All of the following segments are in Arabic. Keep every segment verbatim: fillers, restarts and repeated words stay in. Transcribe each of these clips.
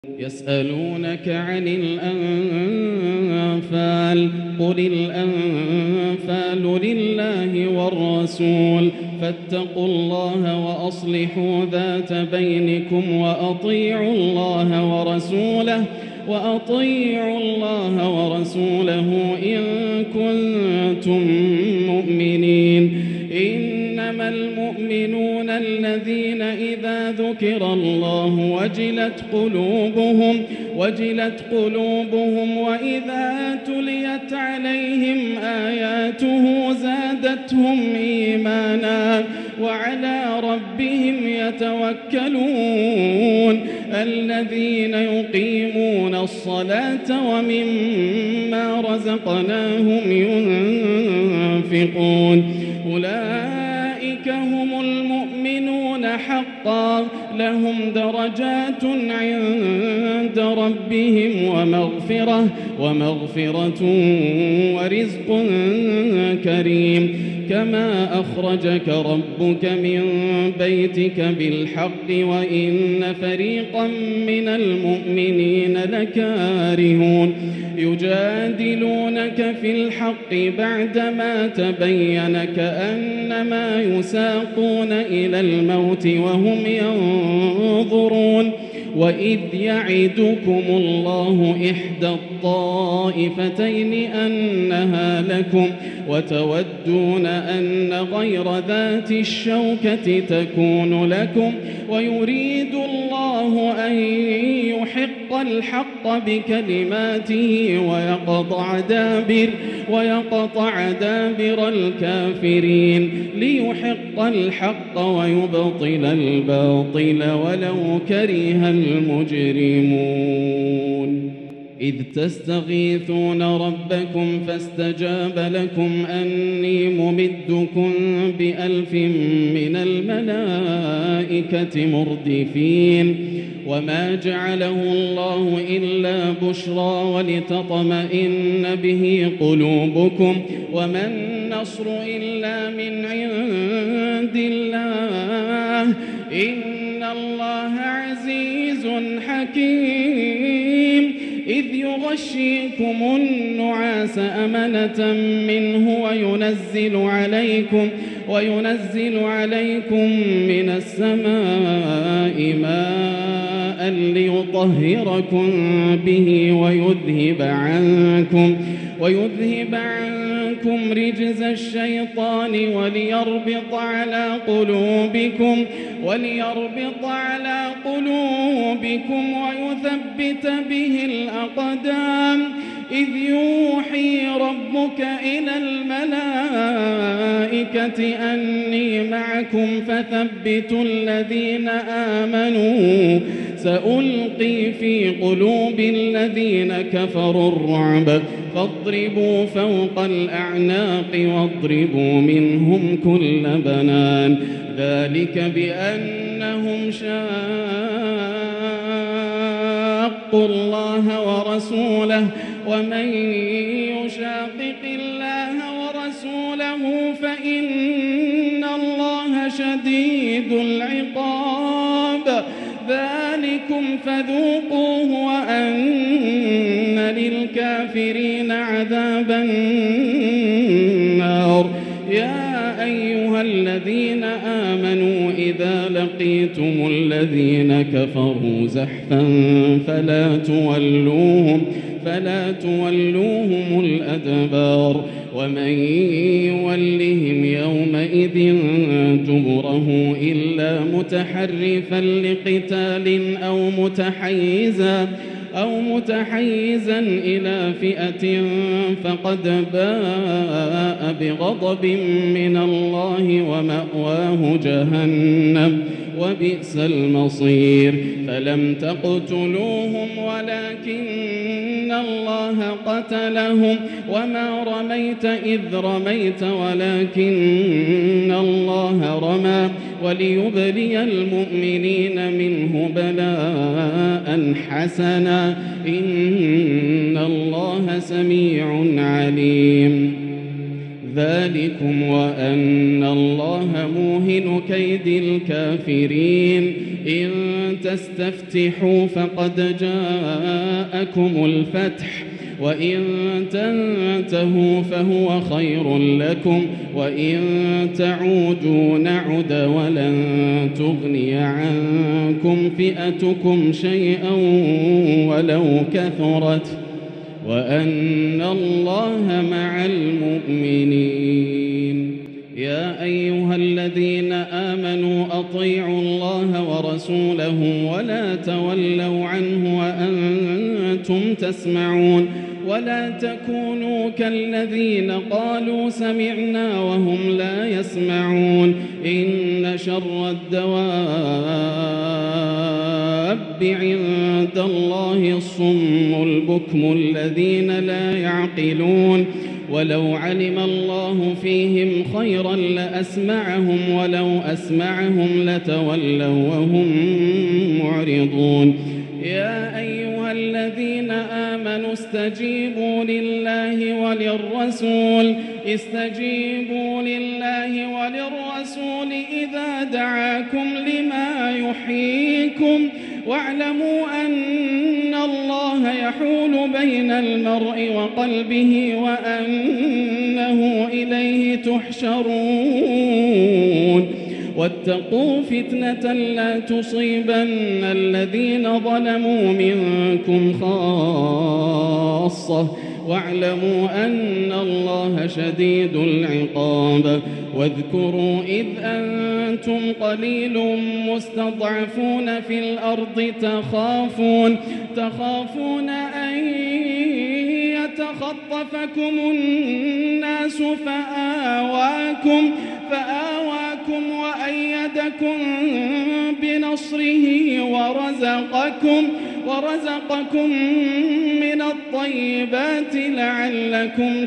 يسألونك عن الأنفال قل الأنفال لله والرسول فاتقوا الله وأصلحوا ذات بينكم وأطيعوا الله ورسوله وأطيعوا الله ورسوله إن كنتم مؤمنين. إنما المؤمنون الذين إذا ذكر الله وجلت قلوبهم وجلت قلوبهم وإذا تليت عليهم آياته زادتهم إيمانا وعلى ربهم يتوكلون. الذين يقيمون الصلاة ومما رزقناهم ينفقون أولئك هم المؤمنون حقا لهم درجات عند ربهم ومغفرة ومغفرة ورزق كريم. كما أخرجك ربك من بيتك بالحق وإن فريقا من المؤمنين لكارهون يجادلونك في الحق بعدما تبين كأنما يساقون إلى الموت وهم ينظرون. وإذ يعدكم الله إحدى الطائفتين أنها لكم وتودون أن غير ذات الشوكة تكون لكم ويريد الله أن يحق الحق بكلماته ويقطع دابر ويقطع دابر الكافرين ليحق الحق ويبطل الباطل ولو كره المجرمون. إذ تستغيثون ربكم فاستجاب لكم أني ممدكم بألف من الملائكة مردفين. وما جعله الله إلا بشرى ولتطمئن به قلوبكم وما النصر إلا من عند الله إن الله عزيز حكيم. إذ يغشيكم النعاس أمنة منه وينزل عليكم وينزل عليكم من السماء ماء ليطهركم به ويذهب عنكم ويذهب عنكم رجز الشيطان وليربط على قلوبكم وليربط على قلوبكم ويثبت به الأقدام. إذ يوحي ربك إلى الملائكة أني معكم فثبتوا الذين آمنوا سألقي في قلوب الذين كفروا الرعب فاضربوا فوق الأعناق واضربوا منهم كل بنان. ذلك بأنهم شاقوا الله ورسوله ومن يشاقق الله ورسوله فإن الله شديد العقاب. ذلكم فذوقوه وأن للكافرين عذاب النار. يا أيها الذين آمنوا إذا لقيتم الذين كفروا زحفا فلا تولوهم فلا تولوهم الأدبار. ومن يولهم يومئذ دبره إلا متحرفا لقتال أو متحيزا أو متحيزا إلى فئة فقد باء بغضب من الله ومأواه جهنم وبئس المصير. فلم تقتلوهم ولكن الله قتلهم وما رميت إذ رميت ولكن الله رمى وليبلي المؤمنين منه بلاء حسنا إن الله سميع عليم. ذلكم وأن الله موهن كيد الكافرين إن تستفتحوا فقد جاءكم الفتح وإن تنتهوا فهو خير لكم وإن تعودوا نعد ولن تغني عنكم فئتكم شيئا ولو كثرت وأن الله مع المؤمنين. يا أيها الذين آمنوا أطيعوا الله ورسوله ولا تولوا عنه وأنتم تسمعون ولا تكونوا كالذين قالوا سمعنا وهم لا يسمعون. إن شر الدواب عند الله الصم البكم الذين لا يعقلون. ولو علم الله فيهم خيرا لأسمعهم ولو أسمعهم لتولوا وهم معرضون. يا أيها الذين آمنوا استجيبوا لله وللرسول استجيبوا لله وللرسول إذا دعاكم لما يحييكم واعلموا أن الله يحول بين المرء وقلبه وأنه إليه تحشرون. واتقوا فتنة لا تصيبن الذين ظلموا منكم خاصة واعلموا أن الله شديد العقاب. واذكروا إذ أنتم قليل مستضعفون في الأرض تخافون تخافون أن يتخطفكم الناس فآواكم فآواكم وأيدكم بنصره ورزقكم ورزقكم من الطيبات لعلكم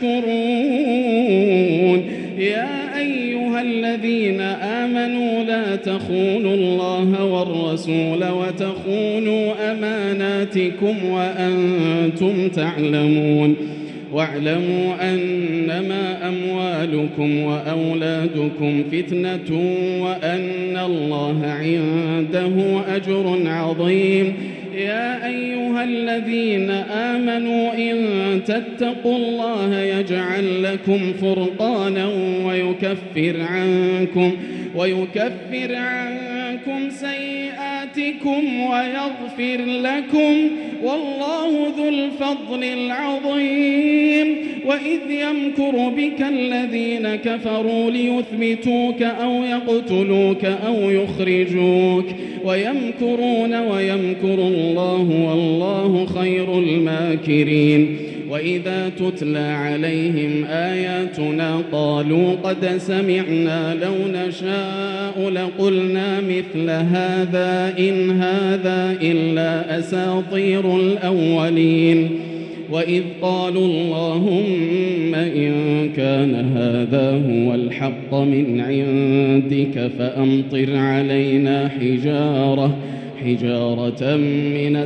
تشكرون. يا أيها الذين آمنوا لا تخونوا الله والرسول وتخونوا أماناتكم وأنتم تعلمون. واعلموا أنما أموالكم وأولادكم فتنة وأن الله عنده أجر عظيم. يا أيها الذين آمنوا إن تتقوا الله يجعل لكم فرقانا ويكفر عنكم ويكفر عنكم سيئاتكم ويغفر لكم والله ذو الفضل العظيم. وإذ يمكر بك الذين كفروا ليثبتوك أو يقتلوك أو يخرجوك ويمكرون ويمكر الله والله خير الماكرين. وإذا تتلى عليهم آياتنا قالوا قد سمعنا لو نشاء لقلنا مثل هذا إن هذا إلا أساطير الأولين. وإذ قالوا اللهم إن كان هذا هو الحق من عندك فأمطر علينا حجارة حجارة من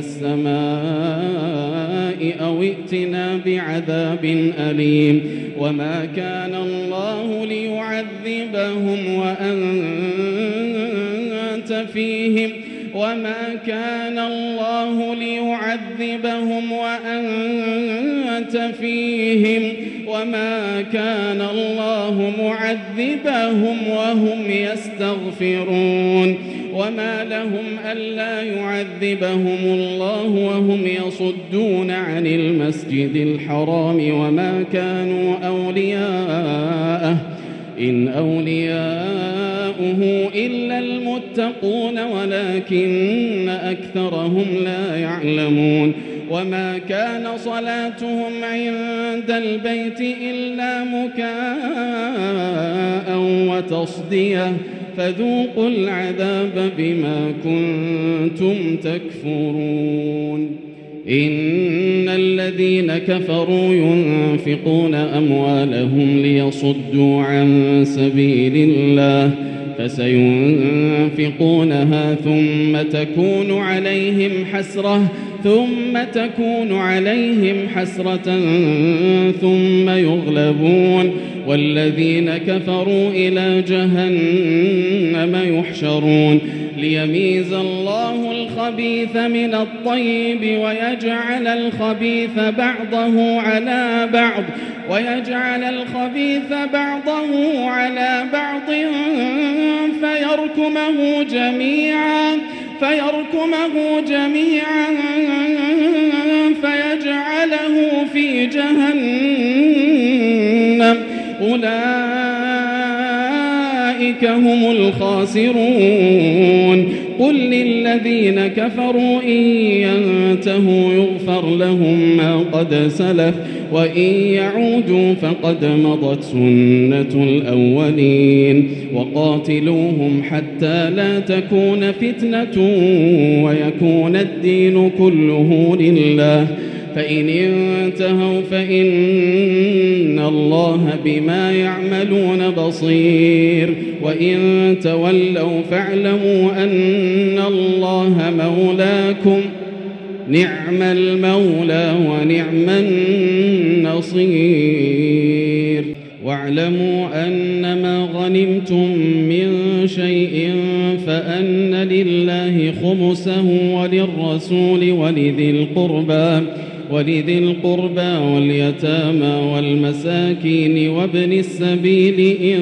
السماء أو ائتنا بعذاب أليم. وما كان الله ليعذبهم وأنت فيهم وما كان الله ليعذبهم وأنت فيهم وما كان الله معذبهم وهم يستغفرون. وما لهم ألا يعذبهم الله وهم يصدون عن المسجد الحرام وما كانوا أولياءه إن أولياؤه إلا المتقون ولكن أكثرهم لا يعلمون. وما كان صلاتهم عند البيت إلا مكاء وتصدية فذوقوا العذاب بما كنتم تكفرون. إن الذين كفروا ينفقون أموالهم ليصدوا عن سبيل الله فسينفقونها ثم تكون عليهم حسرة ثم تكون عليهم حسرة ثم يغلبون والذين كفروا إلى جهنم يحشرون. ليميز الله الخبيث من الطيب ويجعل الخبيث بعضه على بعض ويجعل الخبيث بعضه على بعض فيركمه جميعا فيركمه جميعا فيجعله في جهنم أولئك هم الخاسرون قل للذين كفروا إن ينتهوا يغفر لهم ما قد سلف وإن يعودوا فقد مضت سنة الأولين وقاتلوهم حتى لا تكون فتنة ويكون الدين كله لله فإن انتهوا فإن الله بما يعملون بصير وإن تولوا فاعلموا أن الله مولاكم نعم المولى ونعم النصير واعلموا أنما غنمتم من شيء فأن لله خمسه وللرسول ولذي القربى ولذي القربى واليتامى والمساكين وابن السبيل إن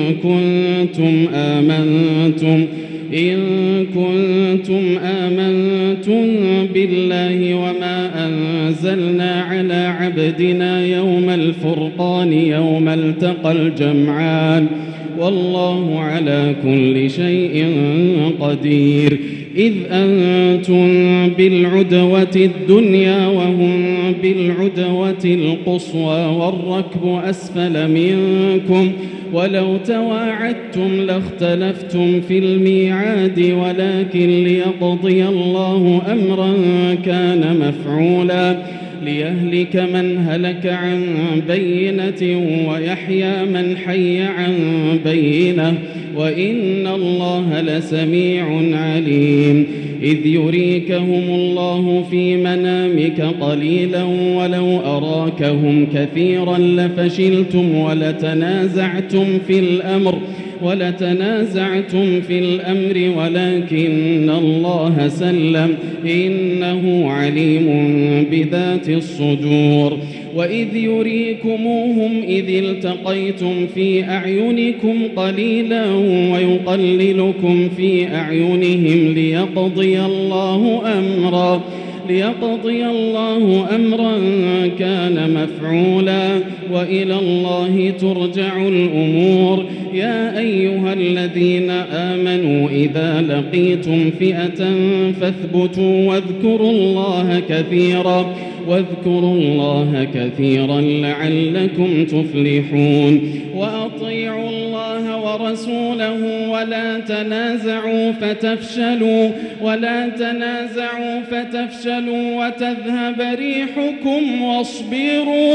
كنتم آمنتم إن كنتم آمنتم بالله وما أنزلنا على عبدنا يوم الفرقان يوم التقى الجمعان والله على كل شيء قدير إذ أنتم بالعدوة الدنيا وهم بالعدوة القصوى والركب أسفل منكم ولو تواعدتم لاختلفتم في الميعاد ولكن ليقضي الله أمرا كان مفعولا ليهلك من هلك عن بينة ويحيى من حي عن بينة وإن الله لسميع عليم إذ يريكهم الله في منامك قليلا ولو أراكهم كثيرا لفشلتم ولتنازعتم في الأمر ولتنازعتم في الأمر ولكن الله سلم إنه عليم بذات الصدور وإذ يريكموهم إذ التقيتم في أعينكم قليلا ويقللكم في أعينهم ليقضي الله أمرا ليقضي الله أمرا كان مفعولا وإلى الله ترجع الأمور يا أيها الذين آمنوا إذا لقيتم فئة فاثبتوا واذكروا الله كثيرا واذكروا الله كثيرا لعلكم تفلحون وأطيعوا الله ورسوله ولا تنازعوا فتفشلوا ولا تنازعوا فتفشلوا وتذهب ريحكم واصبروا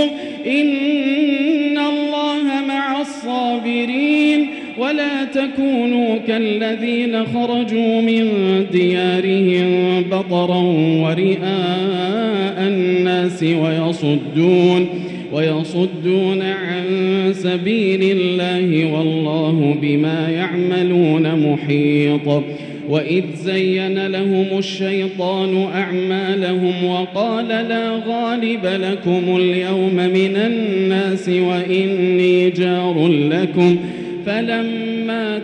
إن الله مع الصابرين ولا تكونوا كالذين خرجوا من ديارهم بطرا ورئاء الناس ويصدون ويصدون عن سبيل الله والله بما يعملون محيط وإذ زين لهم الشيطان أعمالهم وقال لا غالب لكم اليوم من الناس وإني جار لكم فلما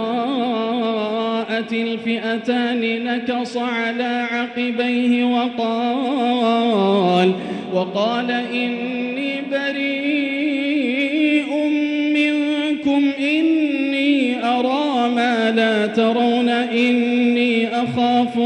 تراءت الفئتان نكص على عقبيه وقال وقال إني بريء منكم إني أرى ما لا ترون إني أخاف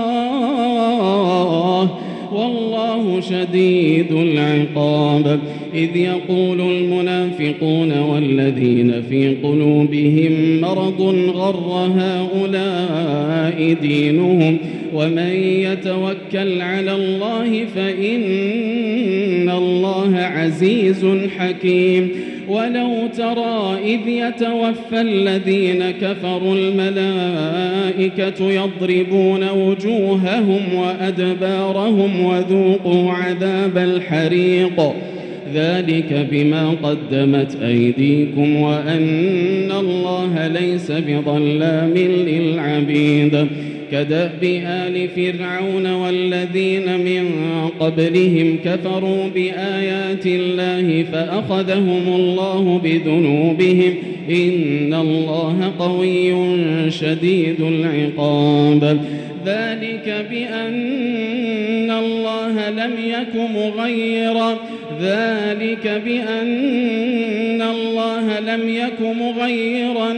الله والله شديد العقاب إذ يقول المنافقون والذين في قلوبهم مرض غر هؤلاء دينهم ومن يتوكل على الله فإن الله عزيز حكيم ولو ترى إذ يتوفى الذين كفروا الملائكة يضربون وجوههم وأدبارهم وذوقوا عذاب الحريق ذلك بما قدمت أيديكم وأن الله ليس بظلام للعبيد. كدأب آل فرعون والذين من قبلهم كفروا بآيات الله فأخذهم الله بذنوبهم إن الله قوي شديد العقاب. ذلك بأن الله لم يك مغيرا ذلك بأن الله لم يك مغيرا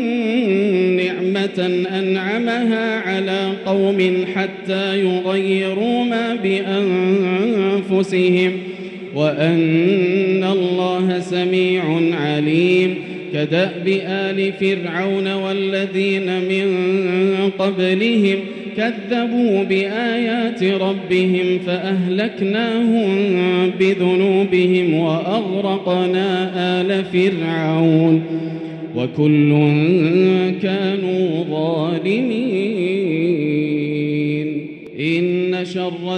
نعمة أنعمها على قوم حتى يغيروا ما بأنفسهم وأن الله سميع عليم. كدأب آل فرعون والذين من قبلهم كذبوا بآيات ربهم فأهلكناهم بذنوبهم وأغرقنا آل فرعون وكل كانوا ظالمين. إن شر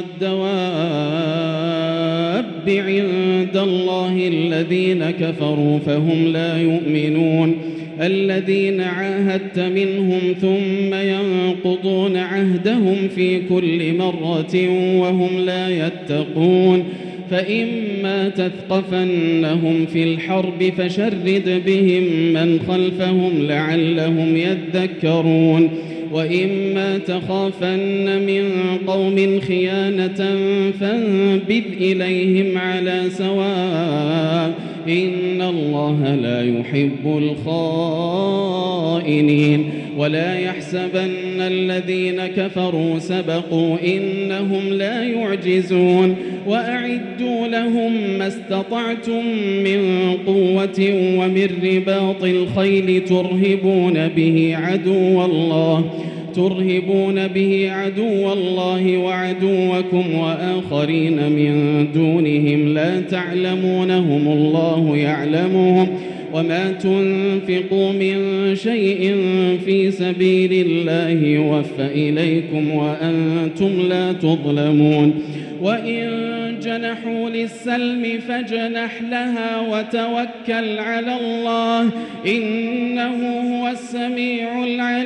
الدواب عند الله الذين كفروا فهم لا يؤمنون الذين عاهدت منهم ثم ينقضون عهدهم في كل مرة وهم لا يتقون. فإما تثقفنهم في الحرب فشرد بهم من خلفهم لعلهم يذكرون وإما تخافن من قوم خيانة فانبذ إليهم على سواء إن الله لا يحب الخائنين. ولا يحسبن الذين كفروا سبقوا إنهم لا يعجزون. وأعدوا لهم ما استطعتم من قوة ومن رباط الخيل ترهبون به عدو الله ترهبون به عدو الله وعدوكم وآخرين من دونهم لا تعلمونهم الله يعلمهم وما تنفقوا من شيء في سبيل الله يوفى إليكم وأنتم لا تظلمون. وإن جنحوا للسلم فاجنح لها وتوكل على الله إنه هو السميع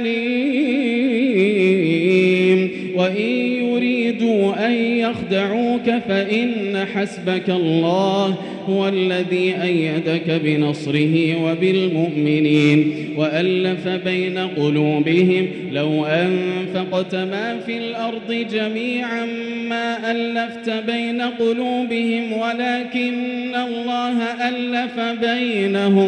العليم. وإن يريدوا أن يخدعوك فإن حسبك الله هو الذي أيدك بنصره وبالمؤمنين وألف بين قلوبهم لو أنفقت ما في الأرض جميعا ما ألفت بين قلوبهم ولكن الله ألف بينهم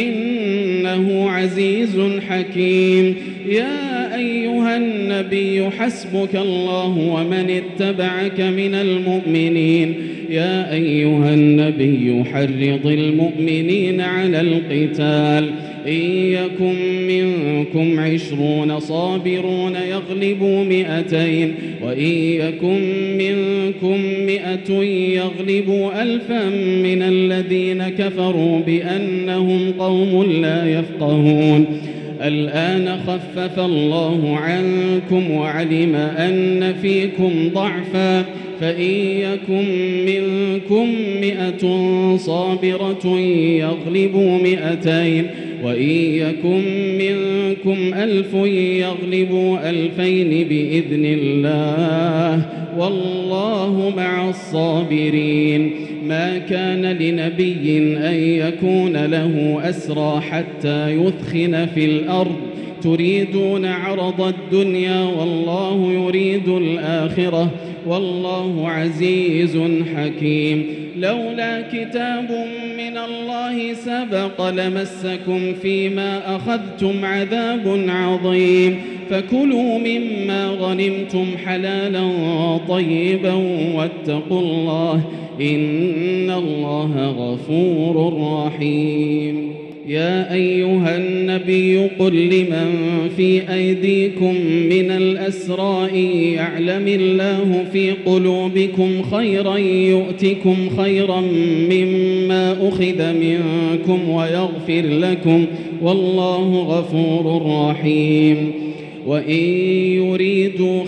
إنه عزيز حكيم. يا أيها النبي حسبك الله ومن اتبعك من المؤمنين. يا أيها النبي حرض المؤمنين على القتال إن يكن منكم عشرون صابرون يغلبوا مئتين وإن يكن منكم مئة يغلبوا ألفا من الذين كفروا بأنهم قوم لا يفقهون. الآن خفف الله عنكم وعلم أن فيكم ضعفا فإن يكن منكم مئة صابرة يغلبوا مئتين وإن يكن منكم ألف يغلبوا ألفين بإذن الله والله مع الصابرين. ما كان لنبي أن يكون له أسرى حتى يثخن في الأرض تريدون عرض الدنيا والله يريد الآخرة والله عزيز حكيم. لولا كتاب من الله سبق لمسكم فيما أخذتم عذاب عظيم فكلوا مما غنمتم حلالا طيبا واتقوا الله إن الله غفور رحيم. يا أيها النبي قل لمن في أيديكم من الأسرى يعلم الله في قلوبكم خيرا يؤتكم خيرا مما أخذ منكم ويغفر لكم والله غفور رحيم. وإن يريدوا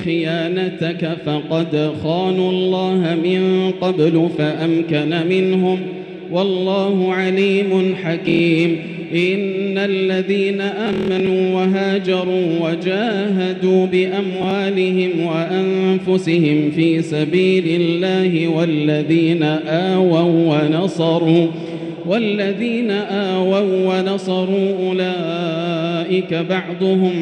خيانتك فقد خانوا الله من قبل فأمكن منهم والله عليم حكيم. إن الذين آمنوا وهاجروا وجاهدوا بأموالهم وأنفسهم في سبيل الله والذين آووا ونصروا والذين آووا ونصروا أولئك بعضهم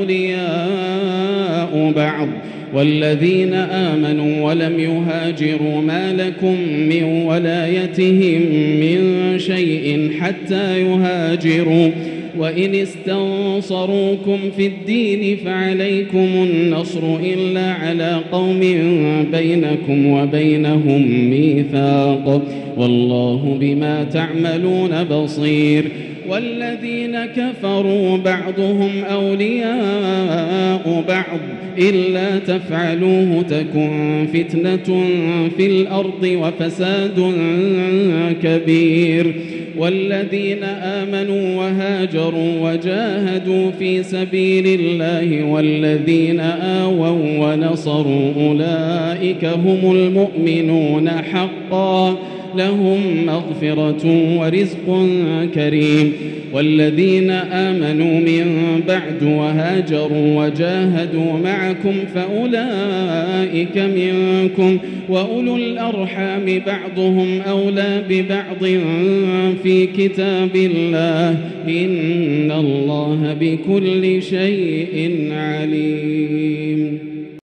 أولياء بعض والذين آمنوا ولم يهاجروا ما لكم من ولايتهم من شيء حتى يهاجروا وإن استنصروكم في الدين فعليكم النصر إلا على قوم بينكم وبينهم ميثاق والله بما تعملون بصير. والذين كفروا بعضهم أولياء بعض إلا تفعلوه تكن فتنة في الأرض وفساد كبير. والذين آمنوا وهاجروا وجاهدوا في سبيل الله والذين آووا ونصروا أولئك هم المؤمنون حقا لهم مغفرة ورزق كريم. والذين آمنوا من بعد وهاجروا وجاهدوا معكم فأولئك منكم وأولو الأرحام بعضهم أولى ببعض في كتاب الله إن الله بكل شيء عليم.